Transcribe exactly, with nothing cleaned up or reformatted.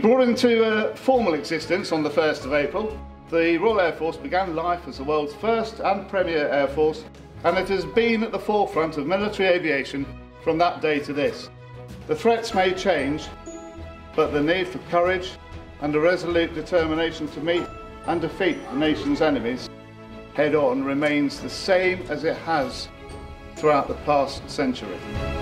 Brought into uh, formal existence on the first of April, the Royal Air Force began life as the world's first and premier air force, and it has been at the forefront of military aviation from that day to this. The threats may change, but the need for courage and a resolute determination to meet and defeat the nation's enemies head on remains the same as it has throughout the past century.